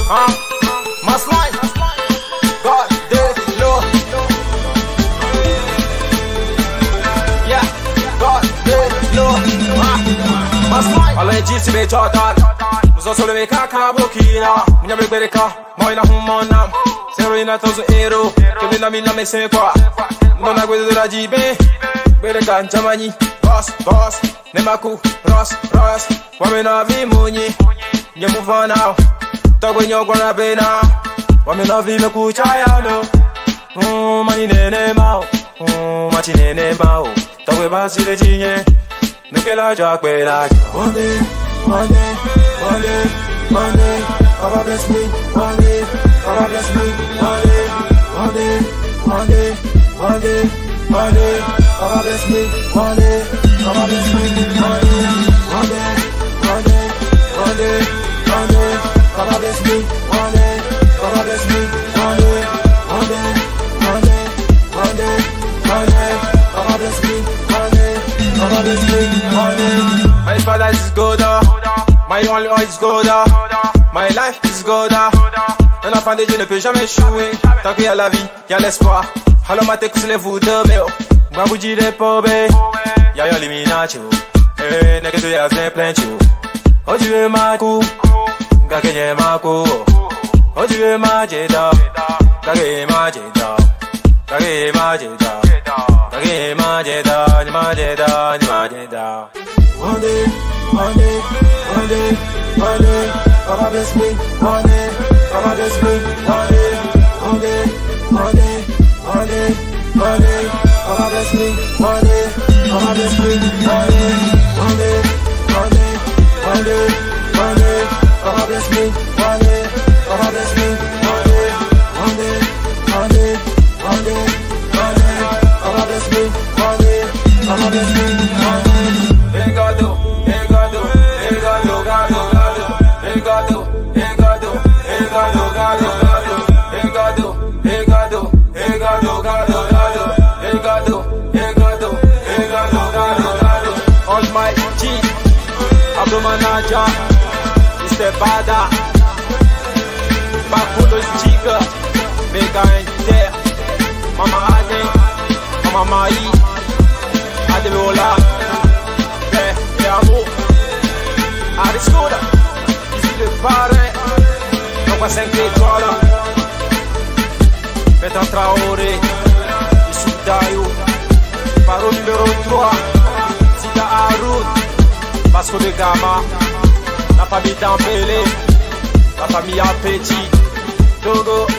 Must lie. God, this, Lord. Yeah, God, this, Lord. Must lie. Alle gisi be Jordan. Muso solo me kaka bokina. Munya be bereka. Moina humana. Serena tozo ero. Kebina mina me se kwa. Nona gwedo la jibe. Bereka nchamani. Boss, boss. Nemaku. Ross, Ross. Wamena vimunyi. Nye move on now. Talk when you're gonna be now. Wamena vime kuchaya no. Mani nene mao. Machi nene mao. Talk we basi de chinye. Mikela jack we like. One day, one day, one day, one day. God bless me. One day, God bless me. One day, one day, one day, one day, one day. God bless me. One day, God bless me. One day, one day, one day, one day, one day. God bless me. One day, God bless me. One day, one day, one day, one day, one day. God bless me. One day, God bless me. One day. My father is good. My only oil is good. My life is good. Un enfant de Dieu ne peut jamais échouer. Tant qu'il y a la vie, il y a l'espoir. Alors ma tête sur les vous de méo. Moi vous dis des pauvres. Y'a yon eliminatio. Eh, n'est que tu y as plein de choses. Oh tu es ma cou. Gagé ma cou. Oh tu es ma jeda. Gagé ma jeda. Gagé ma jeda. Gagé ma jeda. Ni ma jeda. Ni ma jeda. One day, one day, one day, one day. God bless me. One day, God bless me. One day, one day, one day, one day, one day. God bless me. One day, God bless me. One day, one day, one day, one day, one day. God bless me. One day, God bless me. One day, one day, one day, one day, one day. God bless me. One day, God bless me. One day. Hey Gado, hey Gado, hey Gado, Gado, Gado. Hey Gado, hey Gado, hey Gado, Gado, Gado. Hey Gado, hey Gado, hey Gado, Gado, Gado. Hey Gado, hey Gado, hey Gado, Gado, Gado. Almighty, Abdul Manager, Mr. Bada, Bakulo Sticker, Mega Inter, Mama Ade, Mama Mai, Adelola. Ariscola, ici le parrain, non pas 5 étoiles. Bétan Traoré, ici Dayo, Paro numéro 3, Zita Haroun, Vasco de Gama, la famille Dambélé, la famille Apeti, Togo.